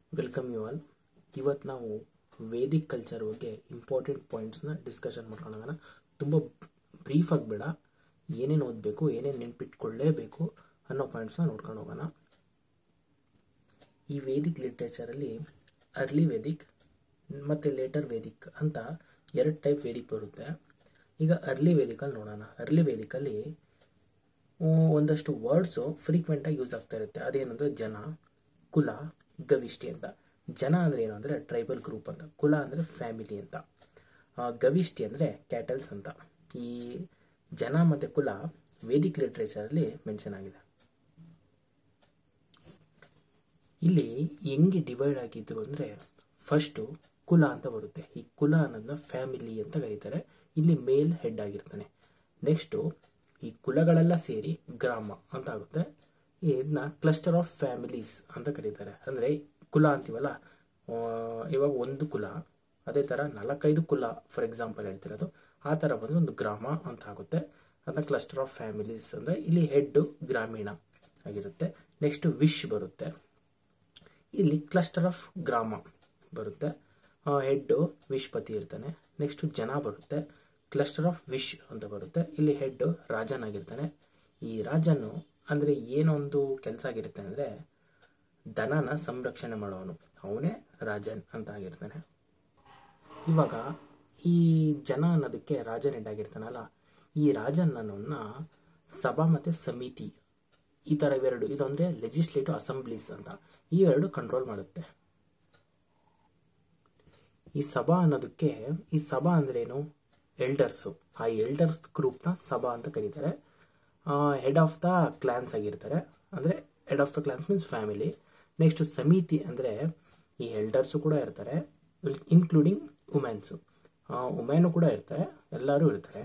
Welcome you all. ಇವತ್ತು ನಾವು Vedic culture ಬಗ್ಗೆ ಇಂಪಾರ್ಟೆಂಟ್ ಪಾಯಿಂಟ್ಸ್ನ ಡಿಸ್ಕಷನ್ ಮಾಡ್ಕೊಳ್ಳೋಣ. ತುಂಬ ಬ್ರೀಫಾಗಿ ಬೇಡ, ಏನೇನು ಓದಬೇಕು, ಏನೇನು ನೆನ್ಪಿಟ್ಕೊಳ್ಳೇಬೇಕು ಅನ್ನೋ ಪಾಯಿಂಟ್ಸ್ನ ನೋಡ್ಕೊಂಡು ಹೋಗೋಣ. ಈ ವೇದಿಕ್ ಲಿಟ್ರೇಚರಲ್ಲಿ ಅರ್ಲಿ ವೇದಿಕ್ ಮತ್ತು ಲೇಟರ್ ವೇದಿಕ್ ಅಂತ ಎರಡು ಟೈಪ್ ವೇದಿಕ್ ಬರುತ್ತೆ. ಈಗ ಅರ್ಲಿ ವೇದಿಕಲ್ಲಿ ನೋಡೋಣ. ಅರ್ಲಿ ವೇದಿಕಲ್ಲಿ ಒಂದಷ್ಟು ವರ್ಡ್ಸು ಫ್ರೀಕ್ವೆಂಟಾಗಿ ಯೂಸ್ ಆಗ್ತಾ ಇರುತ್ತೆ. ಅದೇನಂದರೆ ಜನ, ಕುಲ, ಗವಿಷ್ಠಿ ಅಂತ. ಜನ ಅಂದರೆ ಏನು ಅಂದರೆ ಟ್ರೈಬಲ್ ಗ್ರೂಪ್ ಅಂತ, ಕುಲ ಅಂದರೆ ಫ್ಯಾಮಿಲಿ ಅಂತ, ಗವಿಷ್ಠಿ ಅಂದರೆ ಕ್ಯಾಟಲ್ಸ್ ಅಂತ. ಈ ಜನ ಮತ್ತು ಕುಲ ವೇದಿಕ್ ಲಿಟ್ರೇಚರಲ್ಲಿ ಮೆನ್ಷನ್ ಆಗಿದೆ. ಇಲ್ಲಿ ಹೆಂಗೆ ಡಿವೈಡ್ ಆಗಿದ್ರು ಅಂದರೆ ಫಸ್ಟು ಕುಲ ಅಂತ ಬರುತ್ತೆ. ಈ ಕುಲ ಅನ್ನೋದನ್ನ ಫ್ಯಾಮಿಲಿ ಅಂತ ಕರೀತಾರೆ. ಇಲ್ಲಿ ಮೇಲ್ ಹೆಡ್ ಆಗಿರ್ತಾನೆ. ನೆಕ್ಸ್ಟು ಈ ಕುಲಗಳೆಲ್ಲ ಸೇರಿ ಗ್ರಾಮ ಅಂತ ಆಗುತ್ತೆ. ಇದನ್ನ ಕ್ಲಸ್ಟರ್ ಆಫ್ ಫ್ಯಾಮಿಲೀಸ್ ಅಂತ ಕರೀತಾರೆ. ಅಂದರೆ ಕುಲ ಅಂತೀವಲ್ಲ, ಇವಾಗ ಒಂದು ಕುಲ, ಅದೇ ಥರ 4-5 ಕುಲ ಫಾರ್ ಎಕ್ಸಾಂಪಲ್ ಹೇಳ್ತಿರೋದು, ಆ ಥರ ಬಂದು ಒಂದು ಗ್ರಾಮ ಅಂತ ಆಗುತ್ತೆ. ಅದನ್ನ ಕ್ಲಸ್ಟರ್ ಆಫ್ ಫ್ಯಾಮಿಲೀಸ್ ಅಂದರೆ ಇಲ್ಲಿ ಹೆಡ್ಡು ಗ್ರಾಮೀಣ ಆಗಿರುತ್ತೆ. ನೆಕ್ಸ್ಟು ವಿಶ್ ಬರುತ್ತೆ. ಇಲ್ಲಿ ಕ್ಲಸ್ಟರ್ ಆಫ್ ಗ್ರಾಮ ಬರುತ್ತೆ, ಹೆಡ್ಡು ವಿಶ್ಪತಿ ಇರ್ತಾನೆ. ನೆಕ್ಸ್ಟು ಜನ ಬರುತ್ತೆ, ಕ್ಲಸ್ಟರ್ ಆಫ್ ವಿಶ್ ಅಂತ ಬರುತ್ತೆ. ಇಲ್ಲಿ ಹೆಡ್ಡು ರಾಜನ್ ಆಗಿರ್ತಾನೆ. ಈ ರಾಜನು ಅಂದರೆ ಏನೊಂದು ಕೆಲಸ ಆಗಿರುತ್ತೆ ಅಂದರೆ ದನನ ಸಂರಕ್ಷಣೆ ಮಾಡೋನು, ಅವನೇ ರಾಜನ್ ಅಂತ ಆಗಿರ್ತಾನೆ. ಇವಾಗ ಈ ಜನ ಅನ್ನೋದಕ್ಕೆ ರಾಜನ್ ಹೆಡ್ ಆಗಿರ್ತಾನಲ್ಲ, ಈ ರಾಜನನ್ನ ಸಭಾ ಮತ್ತು ಸಮಿತಿ ಈ ಥರ ಇವೆರಡು, ಇದು ಅಂದರೆ ಲೆಜಿಸ್ಲೇಟಿವ್ ಅಸೆಂಬ್ಲೀಸ್ ಅಂತ, ಈ ಎರಡು ಕಂಟ್ರೋಲ್ ಮಾಡುತ್ತೆ. ಈ ಸಭಾ ಅನ್ನೋದಕ್ಕೆ, ಈ ಸಭಾ ಅಂದ್ರೇನು, ಎಲ್ಡರ್ಸು, ಆ ಎಲ್ಡರ್ಸ್ ಗ್ರೂಪ್ನ ಸಭಾ ಅಂತ ಕರೀತಾರೆ. ಹೆಡ್ ಆಫ್ ದ ಕ್ಲಾನ್ಸ್ ಆಗಿರ್ತಾರೆ, ಅಂದರೆ head of the clans means family. Next ಸಮಿತಿ ಅಂದರೆ ಈ ಎಲ್ಡರ್ಸು ಕೂಡ ಇರ್ತಾರೆ, ಇನ್ಕ್ಲೂಡಿಂಗ್ ವುಮೆನ್ಸು, ವುಮೆನು ಕೂಡ ಇರ್ತಾರೆ, ಎಲ್ಲರೂ ಇರ್ತಾರೆ.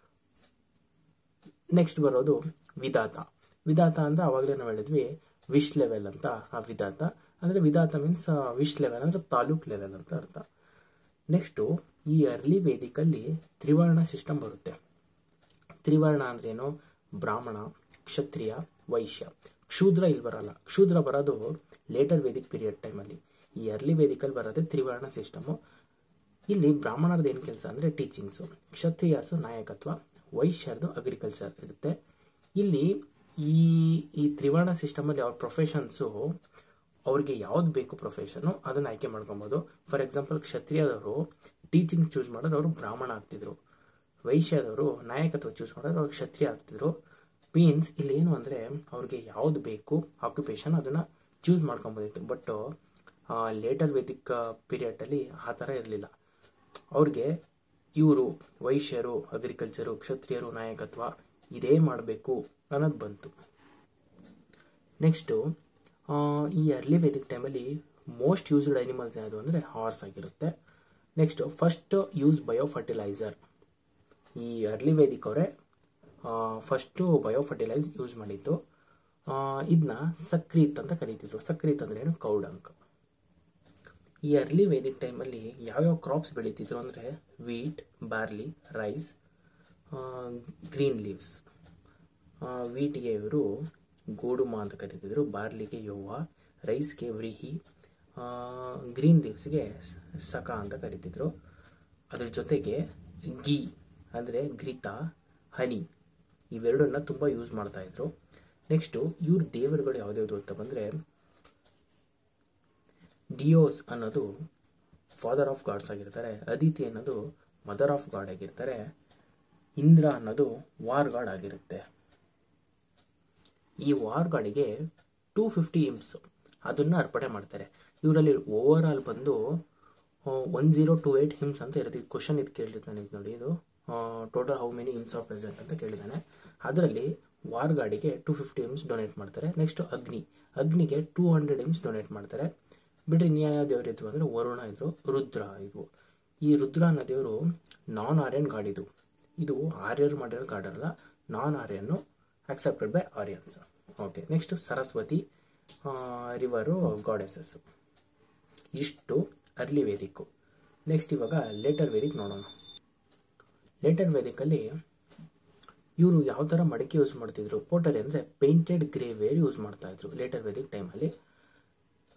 ನೆಕ್ಸ್ಟ್ ಬರೋದು ವಿಧಾತ. ವಿಧಾತ ಅಂದರೆ ಆವಾಗಲೇ ನಾವು ಹೇಳಿದ್ವಿ ವಿಶ್ ಲೆವೆಲ್ ಅಂತ. ಆ ವಿಧಾತ ಅಂದರೆ ವಿಧಾತ ಮೀನ್ಸ್ ವಿಶ್ ಲೆವೆಲ್ ಅಂದರೆ ತಾಲೂಕ್ ಲೆವೆಲ್ ಅಂತ ಅರ್ಥ. ನೆಕ್ಸ್ಟು ಈ ಅರ್ಲಿ ವೇದಿಕಲ್ಲಿ ತ್ರಿವರ್ಣ ಸಿಸ್ಟಮ್ ಬರುತ್ತೆ. ತ್ರಿವರ್ಣ ಅಂದ್ರೇನು, ಬ್ರಾಹ್ಮಣ, ಕ್ಷತ್ರಿಯ, ವೈಶ್ಯ. ಕ್ಷೂದ್ರ ಇಲ್ಲಿ ಬರಲ್ಲ. ಕ್ಷೂದ್ರ ಬರೋದು ಲೇಟರ್ ವೇದಿಕ್ ಪೀರಿಯಡ್ ಟೈಮಲ್ಲಿ. ಈ ಅರ್ಲಿ ವೇದಿಕಲ್ಲಿ ಬರೋದೇ ತ್ರಿವರ್ಣ ಸಿಸ್ಟಮು. ಇಲ್ಲಿ ಬ್ರಾಹ್ಮಣರದ್ದು ಏನು ಕೆಲಸ ಅಂದರೆ ಟೀಚಿಂಗ್ಸು, ಕ್ಷತ್ರಿಯಾಸು ನಾಯಕತ್ವ, ವೈಶ್ಯರದು ಅಗ್ರಿಕಲ್ಚರ್ ಇರುತ್ತೆ. ಇಲ್ಲಿ ಈ ತ್ರಿವರ್ಣ ಸಿಸ್ಟಮಲ್ಲಿ ಅವ್ರ ಪ್ರೊಫೆಷನ್ಸು, ಅವ್ರಿಗೆ ಯಾವ್ದು ಬೇಕು ಪ್ರೊಫೆಷನು ಅದನ್ನು ಆಯ್ಕೆ ಮಾಡ್ಕೊಬೋದು. ಫಾರ್ ಎಕ್ಸಾಂಪಲ್ ಕ್ಷತ್ರಿಯದವರು ಟೀಚಿಂಗ್ಸ್ ಚೂಸ್ ಮಾಡಿದ್ರೆ ಅವರು ಬ್ರಾಹ್ಮಣ ಆಗ್ತಿದ್ರು, ವೈಶ್ಯದವರು ನಾಯಕತ್ವ ಚೂಸ್ ಮಾಡಿದ್ರೆ ಅವ್ರು ಕ್ಷತ್ರಿಯ ಆಗ್ತಿದ್ರು. ಮೀನ್ಸ್ ಇಲ್ಲಿ ಏನು ಅಂದರೆ ಅವ್ರಿಗೆ ಯಾವ್ದು ಬೇಕು ಆಕ್ಯುಪೇಷನ್ ಅದನ್ನು ಚೂಸ್ ಮಾಡ್ಕೊಬೋದಿತ್ತು. ಬಟ್ ಲೇಟರ್ ವೇದಿಕ್ ಪೀರಿಯಡಲ್ಲಿ ಆ ಥರ ಇರಲಿಲ್ಲ. ಅವ್ರಿಗೆ ಇವರು ವೈಶ್ಯರು ಅಗ್ರಿಕಲ್ಚರು, ಕ್ಷತ್ರಿಯರು ನಾಯಕತ್ವ ಇದೇ ಮಾಡಬೇಕು ಅನ್ನೋದು ಬಂತು. ನೆಕ್ಸ್ಟು ಈ ಅರ್ಲಿ ವೇದಿಕ್ ಟೈಮಲ್ಲಿ ಮೋಸ್ಟ್ ಯೂಸ್ಡ್ ಅನಿಮಲ್ಸ್ ಯಾವುದು ಅಂದರೆ ಹಾರ್ಸ್ ಆಗಿರುತ್ತೆ. Next first use bio fertilizer. ಈ ಅರ್ಲಿ ವೇದಿಕ್ ಅವರೇ ಫಸ್ಟು ಬಯೋ ಫರ್ಟಿಲೈಸ್ ಯೂಸ್ ಮಾಡಿದ್ದು. ಇದನ್ನ ಸಕ್ರೀತ್ ಅಂತ ಕರೀತಿದ್ರು. ಸಕ್ರೀತ್ ಅಂದ್ರೆ ಏನು, ಕೌಡಂಕ್. ಈ ಅರ್ಲಿ ವೇದಿಕ್ ಟೈಮಲ್ಲಿ ಯಾವ್ಯಾವ ಕ್ರಾಪ್ಸ್ ಬೆಳೀತಿದ್ರು ಅಂದರೆ wheat, barley, rice, green leaves. ವೀಟ್ಗೆ ಇವರು ಗೋಡುಮ ಅಂತ ಕರೀತಿದ್ರು, ಬಾರ್ಲಿಗೆ ಯವ್ವ, ರೈಸ್ಗೆ ವ್ರೀಹಿ, ಗ್ರೀನ್ ಲೀವ್ಸ್ಗೆ ಸಕ ಅಂತ ಕರೀತಿದ್ರು. ಅದ್ರ ಜೊತೆಗೆ ಗೀ ಅಂದರೆ ಘೃತ, ಹನಿ ಇವೆರಡನ್ನ ತುಂಬ ಯೂಸ್ ಮಾಡ್ತಾ ಇದ್ರು. ನೆಕ್ಸ್ಟು ಇವ್ರ ದೇವರುಗಳು ಯಾವುದ್ಯಾವುದು ಅಂತ ಬಂದರೆ ಡಿಯೋಸ್ ಅನ್ನೋದು ಫಾದರ್ ಆಫ್ ಗಾಡ್ಸ್ ಆಗಿರ್ತಾರೆ, ಅದಿತಿ ಅನ್ನೋದು ಮದರ್ ಆಫ್ ಗಾಡ್ ಆಗಿರ್ತಾರೆ, ಇಂದ್ರ ಅನ್ನೋದು ವಾರ್ ಗಾಡ್ ಆಗಿರುತ್ತೆ. ಈ ವಾರ್ ಗಾಡಿಗೆ 250 ಹಿಮ್ಸ್ ಅದನ್ನು ಅರ್ಪಣೆ ಮಾಡ್ತಾರೆ. ಇವರಲ್ಲಿ ಓವರ್ ಆಲ್ ಬಂದು 1028 ಹಿಮ್ಸ್ ಅಂತ ಇರುತ್ತೆ. ಕ್ವಶನ್ ಇದು ಕೇಳಿರ್ತಾನೆ ನೋಡಿ, ಇದು total how many hymns are present ಅಂತ ಕೇಳಿದ್ದಾನೆ. ಅದರಲ್ಲಿ ವಾರ್ ಗಾಡಿಗೆ 250 ಹಿಮ್ಸ್ ಡೊನೇಟ್ ಮಾಡ್ತಾರೆ. ನೆಕ್ಸ್ಟ್ ಅಗ್ನಿಗೆ 200 ಹಿಮ್ಸ್ ಡೊನೇಟ್ ಮಾಡ್ತಾರೆ. ಬಿಡ್ರಿ ನ್ಯಾಯ ದೇವರು ಇದ್ವು ಅಂದರೆ ವರುಣ ಇದ್ರು, ರುದ್ರ ಇದ್ವು. ಈ ರುದ್ರ ಅನ್ನೋ ದೇವರು ನಾನ್ ಆರ್ಯನ್ ಗಾಡ್. ಇದು ಆರ್ಯರು ಮಾಡಿರೋ ಗಾಡ್ ಅಲ್ಲ, non Aryan accepted by Aryans. Okay. Next Saraswati, river, goddesses. ಇಷ್ಟು ಅರ್ಲಿ ವೇದಿಕ್ಕು. ನೆಕ್ಸ್ಟ್ ಇವಾಗ ಲೇಟರ್ ವೇದಿಕ್ ನೋಡೋಣ. ಲೇಟರ್ ವೇದಿಕಲ್ಲಿ ಇವರು ಯಾವ ಥರ ಮಡಿಕೆ ಯೂಸ್ ಮಾಡ್ತಿದ್ರು, ಪೋಟರಿ ಅಂದರೆ ಪೇಂಟೆಡ್ ಗ್ರೇ ವೇರ್ ಯೂಸ್ ಮಾಡ್ತಾ ಇದ್ರು ಲೇಟರ್ ವೇದಿಕ್ ಟೈಮಲ್ಲಿ.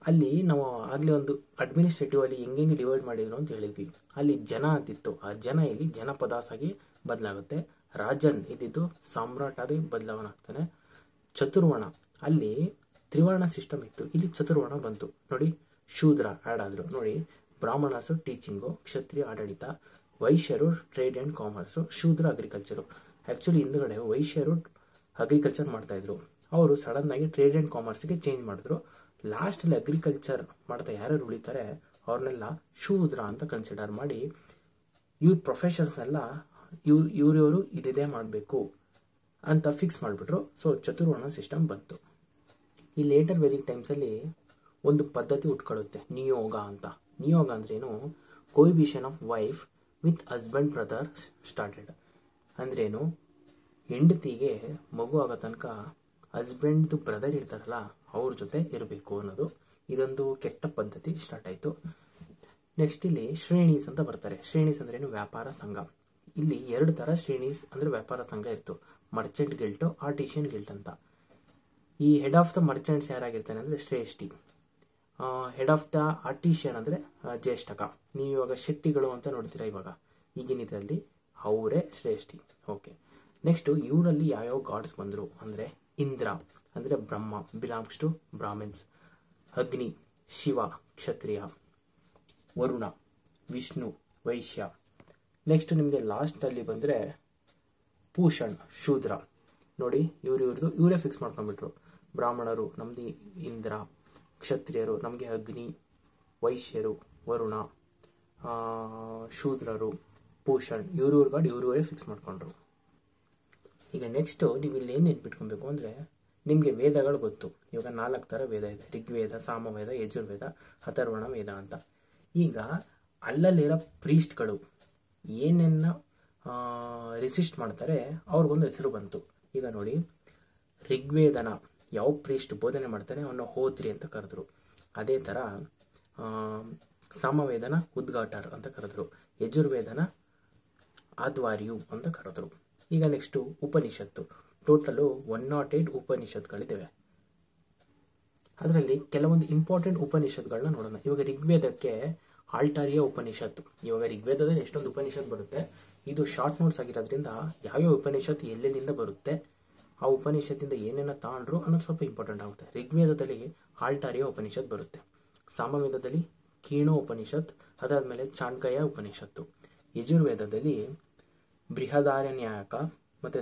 ಅಲ್ಲಿ ನಾವು ಆಗಲೇ ಒಂದು ಅಡ್ಮಿನಿಸ್ಟ್ರೇಟಿವ್ ಅಲ್ಲಿ ಹೆಂಗೆ ಡಿವೈಡ್ ಮಾಡಿದ್ರು ಅಂತ ಹೇಳಿದ್ವಿ. ಅಲ್ಲಿ ಜನ ಅಂತಿತ್ತು, ಆ ಜನ ಇಲ್ಲಿ ಜನಪದಾಸ್ ಆಗಿ ಬದಲಾಗುತ್ತೆ. ರಾಜನ್ ಇದ್ದಿದ್ದು ಸಾಮ್ರಾಟ್ ಆಗಿ ಬದಲಾವಣೆ ಆಗ್ತಾನೆ. ಚತುರ್ವರ್ಣ ಅಲ್ಲಿ ತ್ರಿವರ್ಣ ಸಿಸ್ಟಮ್ ಇತ್ತು, ಇಲ್ಲಿ ಚತುರ್ವರ್ಣ ಬಂತು ನೋಡಿ. ಶೂದ್ರ ಆ್ಯಡ್ ಆದ್ರು ನೋಡಿ. ಬ್ರಾಹ್ಮಣಸು ಟೀಚಿಂಗು, ಕ್ಷತ್ರಿಯ ಆಡಳಿತ, ವೈಶ್ಯರು trade and commerce, Shudra agriculture. Actually ಹಿಂದುಗಡೆ ವೈಶ್ಯರು ಅಗ್ರಿಕಲ್ಚರ್ ಮಾಡ್ತಾ ಇದ್ರು, ಅವರು ಸಡನ್ ಆಗಿ ಟ್ರೇಡ್ ಆ್ಯಂಡ್ ಕಾಮರ್ಸ್ಗೆ ಚೇಂಜ್ ಮಾಡಿದ್ರು. ಲಾಸ್ಟಲ್ಲಿ ಅಗ್ರಿಕಲ್ಚರ್ ಮಾಡ್ತಾ ಯಾರು ಉಳಿತಾರೆ ಅವ್ರನ್ನೆಲ್ಲ ಶೂದ್ರ ಅಂತ ಕನ್ಸಿಡರ್ ಮಾಡಿ ಇವ್ರ ಪ್ರೊಫೆಷನ್ಸ್ನೆಲ್ಲ ಇವ್ರವರು ಇದೇ ಮಾಡಬೇಕು ಅಂತ ಫಿಕ್ಸ್ ಮಾಡಿಬಿಟ್ರು. ಸೊ ಚತುರ್ವರ್ಣ ಸಿಸ್ಟಮ್ ಬಂತು. ಈ ಲೇಟರ್ ವೇದಿಕ್ ಟೈಮ್ಸಲ್ಲಿ ಒಂದು ಪದ್ಧತಿ ಉಟ್ಕೊಳ್ಳುತ್ತೆ, ನಿಯೋಗ ಅಂತ. ನಿಯೋಗ ಅಂದ್ರೇನು? Cohabitation of wife with husband brother started. ಅಂದ್ರೇನು? ಹೆಂಡತಿಗೆ ಮಗು ಆಗೋ ತನಕ ಹಸ್ಬೆಂಡ್ದು ಬ್ರದರ್ ಇರ್ತಾರಲ್ಲ ಅವ್ರ ಜೊತೆ ಇರಬೇಕು ಅನ್ನೋದು. ಇದೊಂದು ಕೆಟ್ಟ ಪದ್ಧತಿ ಸ್ಟಾರ್ಟ್ ಆಯಿತು. ನೆಕ್ಸ್ಟ್ ಇಲ್ಲಿ ಶ್ರೇಣೀಸ್ ಅಂತ ಬರ್ತಾರೆ. ಶ್ರೇಣೀಸ್ ಅಂದ್ರೇನು? ವ್ಯಾಪಾರ ಸಂಘ. ಇಲ್ಲಿ 2 ಥರ ಶ್ರೇಣೀಸ್ ಅಂದರೆ ವ್ಯಾಪಾರ ಸಂಘ ಇತ್ತು, ಮರ್ಚೆಂಟ್ ಗಿಲ್ಟು, ಆರ್ಟಿಷಿಯನ್ ಗಿಲ್ಟ್ ಅಂತ. ಈ ಹೆಡ್ ಆಫ್ ದ ಮರ್ಚೆಂಟ್ಸ್ ಯಾರಾಗಿರ್ತಾನೆ ಅಂದರೆ ಶ್ರೇಷ್ಠಿ. ಹೆಡ್ ಆಫ್ ದ ಆರ್ಟಿಷಿಯನ್ ಅಂದರೆ ಜ್ಯೇಷ್ಠಕ. ನೀವು ಇವಾಗ ಶೆಟ್ಟಿಗಳು ಅಂತ ನೋಡ್ತೀರಾ ಇವಾಗ ಈಗಿನ ಇದರಲ್ಲಿ, ಅವರೇ ಶ್ರೇಷ್ಠಿ. ಓಕೆ, ನೆಕ್ಸ್ಟು ಇವರಲ್ಲಿ ಯಾವ್ಯಾವ ಗಾಡ್ಸ್ ಬಂದರು ಅಂದರೆ ಇಂದ್ರ ಅಂದರೆ ಬ್ರಹ್ಮ, belongs to Brahmins. Agni Shiva Kshatriya, Varuna Vishnu Vaishya. Next ನಿಮಗೆ ಲಾಸ್ಟಲ್ಲಿ ಬಂದರೆ ಪೂಷಣ್ ಶೂದ್ರ. ನೋಡಿ ಇವ್ರದ್ದು ಇವರೇ ಫಿಕ್ಸ್ ಮಾಡ್ಕೊಂಡ್ಬಿಟ್ರು. ಬ್ರಾಹ್ಮಣರು ನಮ್ದು ಇಂದ್ರ, ಕ್ಷತ್ರಿಯರು ನಮಗೆ ಅಗ್ನಿ, ವೈಶ್ಯರು ವರುಣ, ಶೂದ್ರರು ಪೂಷಣ್, ಗಾಡ್ ಇವರೇ ಫಿಕ್ಸ್ ಮಾಡ್ಕೊಂಡ್ರು. ಈಗ ನೆಕ್ಸ್ಟು ನೀವು ಇಲ್ಲಿ ಏನು ನೆನ್ಪಿಟ್ಕೊಬೇಕು ಅಂದರೆ, ನಿಮಗೆ ವೇದಗಳು ಗೊತ್ತು. ಇವಾಗ 4 ಥರ ವೇದ ಇದೆ, ಋಗ್ವೇದ, ಸಾಮವೇದ, ಯಜುರ್ವೇದ, ಅಥರ್ವಣ ವೇದ ಅಂತ. ಈಗ ಅಲ್ಲಲ್ಲಿರೋ ಪ್ರೀಸ್ಟ್ಗಳು ಏನನ್ನ ರಿಸಿಸ್ಟ್ ಮಾಡ್ತಾರೆ ಅವ್ರಿಗೊಂದು ಹೆಸರು ಬಂತು. ಈಗ ನೋಡಿ, ಋಗ್ವೇದನ ಯಾವ ಪ್ರೀಸ್ಟ್ ಬೋಧನೆ ಮಾಡ್ತಾನೆ ಅವನ್ನ ಹೋತ್ರಿ ಅಂತ ಕರೆದ್ರು. ಅದೇ ಥರ ಸಾಮವೇದನ ಉದ್ಘಾಟರ್ ಅಂತ ಕರೆದ್ರು, ಯಜುರ್ವೇದನ ಆದ್ವಾರ್ಯು ಅಂತ ಕರೆದ್ರು. ಈಗ ನೆಕ್ಸ್ಟು ಉಪನಿಷತ್ತು. ಟೋಟಲು 108 ಉಪನಿಷತ್ಗಳಿದ್ದಾವೆ. ಅದರಲ್ಲಿ ಕೆಲವೊಂದು ಇಂಪಾರ್ಟೆಂಟ್ ಉಪನಿಷತ್ಗಳನ್ನ ನೋಡೋಣ. ಇವಾಗ ಋಗ್ವೇದಕ್ಕೆ ಆಲ್ಟಾರಿಯ ಉಪನಿಷತ್ತು. ಇವಾಗ ಋಗ್ವೇದದಲ್ಲಿ ಎಷ್ಟೊಂದು ಉಪನಿಷತ್ ಬರುತ್ತೆ, ಇದು ಶಾರ್ಟ್ ನೋಟ್ಸ್ ಆಗಿರೋದ್ರಿಂದ ಯಾವ್ಯಾವ ಉಪನಿಷತ್ತು ಎಲ್ಲೆಲ್ಲಿಂದ ಬರುತ್ತೆ, ಆ ಉಪನಿಷತ್ತಿಂದ ಏನೇನ ತಗೊಂಡ್ರು ಅನ್ನೋದು ಸ್ವಲ್ಪ ಇಂಪಾರ್ಟೆಂಟ್ ಆಗುತ್ತೆ. ಋಗ್ವೇದದಲ್ಲಿ ಆಲ್ಟಾರಿಯ ಉಪನಿಷತ್ ಬರುತ್ತೆ, ಸಾಮವೇದದಲ್ಲಿ ಕೀಣೋ ಉಪನಿಷತ್, ಅದಾದಮೇಲೆ ಚಾಣಕ್ಯ ಉಪನಿಷತ್ತು, ಯಜುರ್ವೇದದಲ್ಲಿ ಬೃಹದಾರಣ್ಯಕ ಮತ್ತು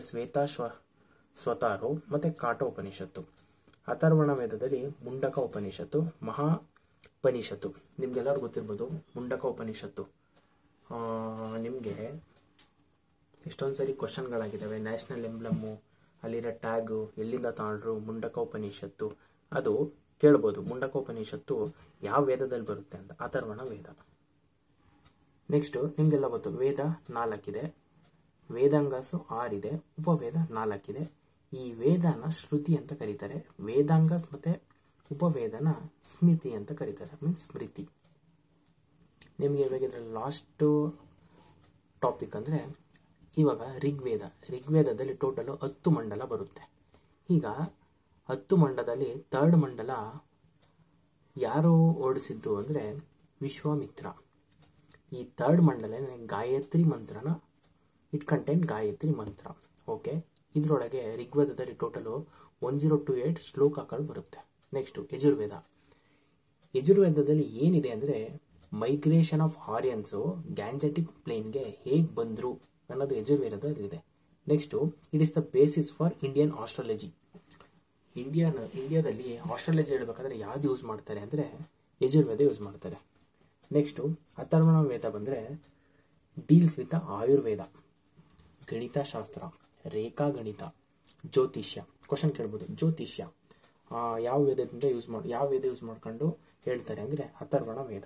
ಸ್ವತಾರೋ ಮತ್ತು ಕಾಟ ಉಪನಿಷತ್ತು, ಅಥರ್ವಣ ವೇದದಲ್ಲಿ ಮುಂಡಕ ಉಪನಿಷತ್ತು, ಮಹಾಪನಿಷತ್ತು. ನಿಮ್ಗೆಲ್ಲರೂ ಗೊತ್ತಿರ್ಬೋದು ಮುಂಡಕ ಉಪನಿಷತ್ತು. ನಿಮಗೆ ಎಷ್ಟೊಂದು ಸರಿ ಕ್ವಶನ್ಗಳಾಗಿದ್ದಾವೆ. ನ್ಯಾಷನಲ್ ಎಂಬ್ಲಮ್ಮು, ಅಲ್ಲಿರೋ ಟ್ಯಾಗು ಎಲ್ಲಿಂದ ತಗೊಂಡ್ರು, ಮುಂಡಕ ಉಪನಿಷತ್ತು, ಅದು ಕೇಳ್ಬೋದು. ಮುಂಡಕ ಉಪನಿಷತ್ತು ಯಾವ ವೇದದಲ್ಲಿ ಬರುತ್ತೆ ಅಂತ, ಅಥರ್ವಣ ವೇದ. ನೆಕ್ಸ್ಟು ನಿಮಗೆಲ್ಲ ಗೊತ್ತು, ವೇದ 4 ಇದೆ, ವೇದಾಂಗಸು 6 ಇದೆ, ಉಪವೇದ 4 ಇದೆ. ಈ ವೇದನ ಶ್ರುತಿ ಅಂತ ಕರೀತಾರೆ, ವೇದಾಂಗಸ್ ಮತ್ತು ಉಪವೇದನ ಸ್ಮಿತಿ ಅಂತ ಕರೀತಾರೆ, ಮೀನ್ಸ್ ಸ್ಮೃತಿ. ನಿಮಗೆ ಇವಾಗ ಇದರಲ್ಲಿ ಲಾಸ್ಟು ಟಾಪಿಕ್ ಅಂದರೆ ಇವಾಗ ಋಗ್ವೇದದಲ್ಲಿ ಟೋಟಲು 10 ಮಂಡಲ ಬರುತ್ತೆ. ಈಗ 10 ಮಂಡಲದಲ್ಲಿ 3rd ಮಂಡಲ ಯಾರು ಓಡಿಸಿದ್ದು ಅಂದರೆ ವಿಶ್ವಾಮಿತ್ರ. ಈ 3rd ಮಂಡಲ ಗಾಯತ್ರಿ ಮಂತ್ರನ ಇಟ್ ಕಂಟೆಂಟ್ ಗಾಯತ್ರಿ ಮಂತ್ರ. ಓಕೆ, ಇದರೊಳಗೆ ಋಗ್ವೇದದಲ್ಲಿ ಟೋಟಲು 1028 ಶ್ಲೋಕಗಳು ಬರುತ್ತೆ. ನೆಕ್ಸ್ಟು ಯಜುರ್ವೇದದಲ್ಲಿ ಏನಿದೆ ಅಂದರೆ ಮೈಗ್ರೇಷನ್ ಆಫ್ ಆರ್ಯನ್ಸು ಗ್ಯಾಂಜೆಟಿಕ್ ಪ್ಲೇನ್ಗೆ ಹೇಗೆ ಬಂದರು ಅನ್ನೋದು ಯಜುರ್ವೇದದಲ್ಲಿದೆ. Next it is the basis for Indian astrology. ಇಂಡಿಯಾದಲ್ಲಿ ಆಸ್ಟ್ರಾಲಜಿ ಹೇಳಬೇಕಾದ್ರೆ ಯಾವ್ದು ಯೂಸ್ ಮಾಡ್ತಾರೆ ಅಂದರೆ ಯಜುರ್ವೇದ ಯೂಸ್ ಮಾಡ್ತಾರೆ. ನೆಕ್ಸ್ಟು ಅಥರ್ವಣ ವೇದ ಬಂದರೆ ಡೀಲ್ಸ್ ವಿತ್ ಆಯುರ್ವೇದ, ಗಣಿತಶಾಸ್ತ್ರ, ರೇಖಾಗಣಿತ, ಜ್ಯೋತಿಷ್ಯ. ಕ್ವಶನ್ ಕೇಳ್ಬೋದು, ಜ್ಯೋತಿಷ್ಯ ಯಾವ ವೇದದಿಂದ ಯಾವ ವೇದ ಯೂಸ್ ಮಾಡ್ಕೊಂಡು ಹೇಳ್ತಾರೆ ಅಂದರೆ ಅಥರ್ವಣ ವೇದ.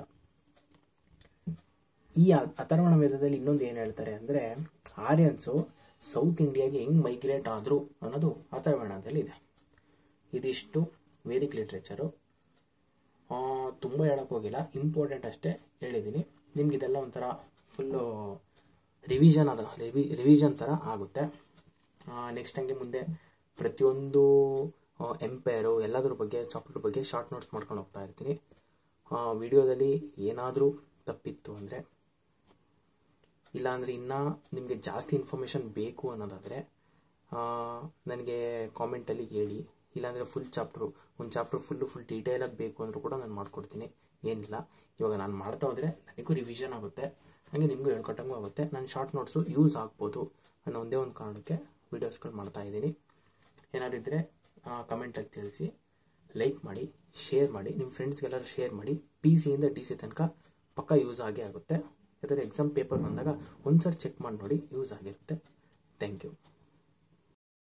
ಈ ಅಥರ್ವಣ ವೇದದಲ್ಲಿ ಇನ್ನೊಂದು ಏನು ಹೇಳ್ತಾರೆ ಅಂದರೆ ಆರ್ಯನ್ಸು ಸೌತ್ ಇಂಡಿಯಾಗೆ ಹೆಂಗೆ ಮೈಗ್ರೇಟ್ ಆದರು ಅನ್ನೋದು ಅಥರ್ವಣದಲ್ಲಿ ಇದೆ. ಇದಿಷ್ಟು ವೇದಿಕ್ ಲಿಟ್ರೇಚರು. ತುಂಬ ಹೇಳಕ್ಕೆ ಹೋಗಿಲ್ಲ, ಇಂಪಾರ್ಟೆಂಟ್ ಅಷ್ಟೇ ಹೇಳಿದ್ದೀನಿ. ನಿಮ್ಗೆ ಇದೆಲ್ಲ ಒಂಥರ ಫುಲ್ಲು ರಿವಿಷನ್ ಥರ ಆಗುತ್ತೆ. ನೆಕ್ಸ್ಟ್ ಹಂಗೆ ಮುಂದೆ ಪ್ರತಿಯೊಂದು ಎಂಪೈರು ಎಲ್ಲದ್ರ ಬಗ್ಗೆ ಚಾಪ್ಟರ್ ಬಗ್ಗೆ ಶಾರ್ಟ್ ನೋಟ್ಸ್ ಮಾಡ್ಕೊಂಡು ಹೋಗ್ತಾ ಇರ್ತೀನಿ. ವಿಡಿಯೋದಲ್ಲಿ ಏನಾದರೂ ತಪ್ಪಿತ್ತು ಅಂದರೆ, ಇಲ್ಲಾಂದರೆ ಇನ್ನೂ ನಿಮಗೆ ಜಾಸ್ತಿ ಇನ್ಫಾರ್ಮೇಷನ್ ಬೇಕು ಅನ್ನೋದಾದರೆ ನನಗೆ ಕಾಮೆಂಟಲ್ಲಿ ಹೇಳಿ. ಇಲ್ಲಾಂದರೆ ಫುಲ್ ಚಾಪ್ಟ್ರು, ಒಂದು ಚಾಪ್ಟರ್ ಫುಲ್ ಡೀಟೇಲಾಗಿ ಬೇಕು ಅಂದರೂ ಕೂಡ ನಾನು ಮಾಡಿಕೊಡ್ತೀನಿ, ಏನಿಲ್ಲ. ಇವಾಗ ನಾನು ಮಾಡ್ತಾ ಹೋದರೆ ನನಗೂ ರಿವಿಷನ್ ಆಗುತ್ತೆ, ಹಾಗೆ ನಿಮಗೂ ಹೇಳ್ಕೊಟ್ಟಂಗೂ ಆಗುತ್ತೆ. ನಾನು ಶಾರ್ಟ್ ನೋಟ್ಸು ಯೂಸ್ ಆಗ್ಬೋದು ಅನ್ನೋ ಒಂದೇ ಒಂದು ಕಾರಣಕ್ಕೆ ವೀಡಿಯೋಸ್ಗಳು ಮಾಡ್ತಾ ಇದ್ದೀನಿ. ಏನಾದ್ರು ಇದ್ದರೆ ಕಮೆಂಟಲ್ಲಿ ತಿಳಿಸಿ, ಲೈಕ್ ಮಾಡಿ, ಶೇರ್ ಮಾಡಿ, ನಿಮ್ಮ ಫ್ರೆಂಡ್ಸ್ಗೆಲ್ಲರೂ ಶೇರ್ ಮಾಡಿ. PC ಇಂದ DC ತನಕ ಪಕ್ಕ ಯೂಸ್ ಆಗೇ ಆಗುತ್ತೆ. ಯಾಕಂದರೆ ಎಕ್ಸಾಮ್ ಪೇಪರ್ ಬಂದಾಗ ಒಂದ್ಸರಿ ಚೆಕ್ ಮಾಡಿ ನೋಡಿ, ಯೂಸ್ ಆಗಿರುತ್ತೆ. Thank you.